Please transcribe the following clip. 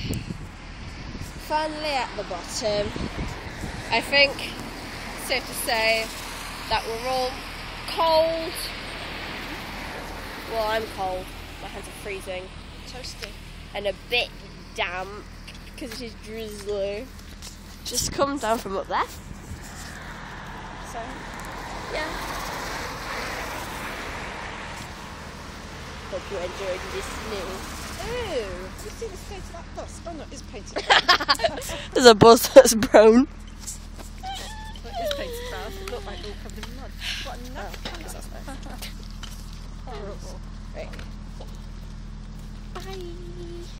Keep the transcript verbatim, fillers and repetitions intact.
finally at the bottom. I think it's safe to say that we're all cold. Well, I'm cold. My hands are freezing. Toasty. And a bit damp because it is drizzly. Just come down from up there. So, yeah. Hope you enjoyed this snow. ooh, you see the state of that bus? Oh no, it's painted. There's a bus that's brown.